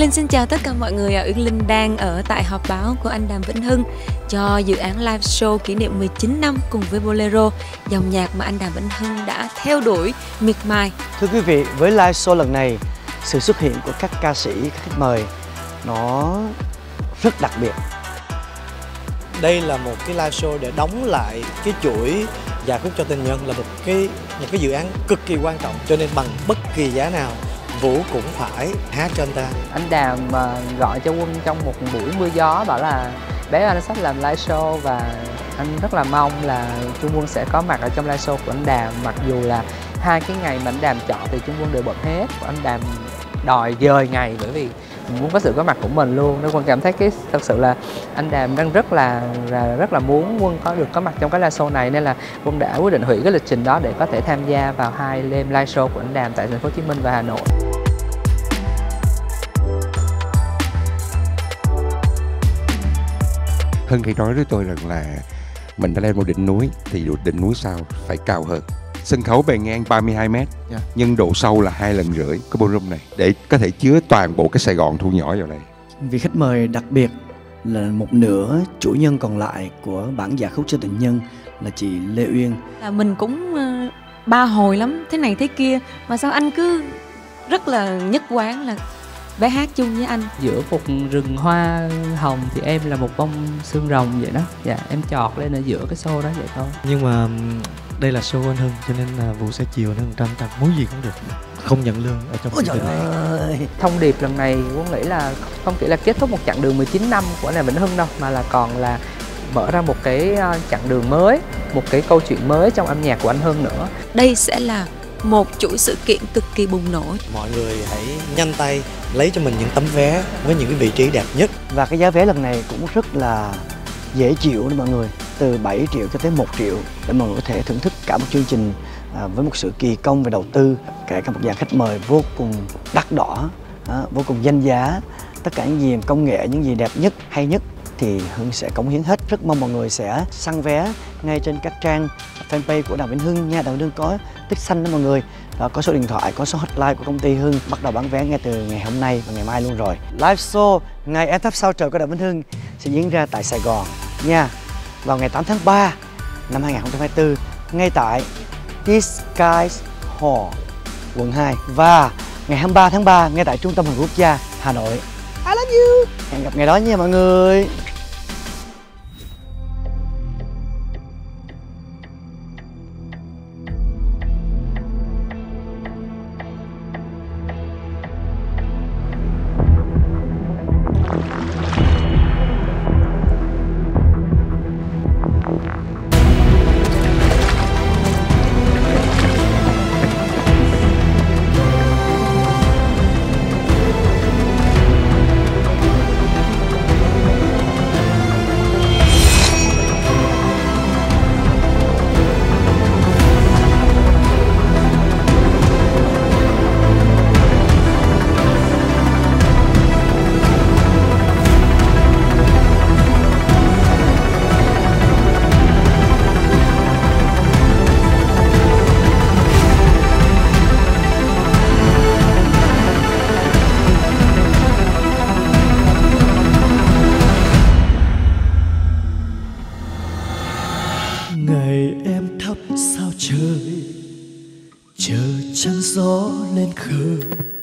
Xin chào tất cả mọi người. Uyên Linh đang ở tại họp báo của anh Đàm Vĩnh Hưng cho dự án live show kỷ niệm 19 năm cùng với Bolero, dòng nhạc mà anh Đàm Vĩnh Hưng đã theo đuổi miệt mài. Thưa quý vị, với live show lần này, sự xuất hiện của các ca sĩ, các khách mời nó rất đặc biệt. Đây là một cái live show để đóng lại cái chuỗi Dạ Khúc Cho Tình Nhân, là một cái dự án cực kỳ quan trọng, cho nên bằng bất kỳ giá nào Vũ cũng phải hát cho anh ta. Anh Đàm gọi cho Quân trong một buổi mưa gió bảo là bé anh sắp làm live show và anh rất là mong là Trung Quân sẽ có mặt ở trong live show của anh Đàm, mặc dù là hai cái ngày mà anh Đàm chọn thì Trung Quân đều bận hết. Anh Đàm đòi dời ngày bởi vì muốn có sự có mặt của mình luôn, nên Quân cảm thấy thật sự là anh Đàm đang rất là muốn Quân có mặt trong cái live show này, nên là Quân đã quyết định hủy cái lịch trình đó để có thể tham gia vào hai đêm live show của anh Đàm tại thành phố Hồ Chí Minh và Hà Nội. Hưng hay nói với tôi rằng là mình đã lên một đỉnh núi thì đỉnh núi sau phải cao hơn. Sân khấu bề ngang 32 m, nhưng độ sâu là 2,5 lần cái ballroom này để có thể chứa toàn bộ cái Sài Gòn thu nhỏ vào đây. Vị khách mời đặc biệt là một nửa chủ nhân còn lại của bản Dạ Khúc Cho Tình Nhân là chị Lê Uyên. Mình cũng ba hồi lắm, thế này thế kia, mà sao anh cứ rất là nhất quán là bé hát chung với anh. Giữa một rừng hoa hồng thì em là một bông xương rồng vậy đó. Dạ, em chọt lên ở giữa cái show đó vậy thôi. Nhưng mà đây là show anh Hưng, cho nên là Vũ sẽ chiều nó 100%, muốn gì cũng được, không nhận lương ở trong chương trình này. Thông điệp lần này Quân nghĩ là không chỉ là kết thúc một chặng đường 19 năm của Đàm Vĩnh Hưng đâu, mà là còn là mở ra một cái chặng đường mới, một cái câu chuyện mới trong âm nhạc của anh Hưng nữa. Đây sẽ là một chuỗi sự kiện cực kỳ bùng nổ. Mọi người hãy nhanh tay lấy cho mình những tấm vé với những cái vị trí đẹp nhất. Và cái giá vé lần này cũng rất là dễ chịu đó mọi người, từ 7 triệu cho tới 1 triệu để mọi người có thể thưởng thức cả một chương trình với một sự kỳ công về đầu tư, kể cả một dàn khách mời vô cùng đắt đỏ, vô cùng danh giá. Tất cả những gì công nghệ, những gì đẹp nhất, hay nhất thì Hưng sẽ cống hiến hết. Rất mong mọi người sẽ săn vé ngay trên các trang fanpage của Đàm Vĩnh Hưng nha. Đàm Vĩnh Hưng có tích xanh đó mọi người. Đó, có số điện thoại, có số hotline của công ty Hưng. Bắt đầu bán vé ngay từ ngày hôm nay và ngày mai luôn rồi. Live show ngày Em Thắp Sao Trời của Đàm Vĩnh Hưng sẽ diễn ra tại Sài Gòn nha, vào ngày 8 tháng 3 năm 2024 ngay tại East Skies Hall, quận 2, và ngày 23 tháng 3 ngay tại Trung tâm Hội Quốc gia Hà Nội. I love you. Hẹn gặp ngày đó nha mọi người. Ngày em thắp sao trời, chờ trăng gió lên khơi.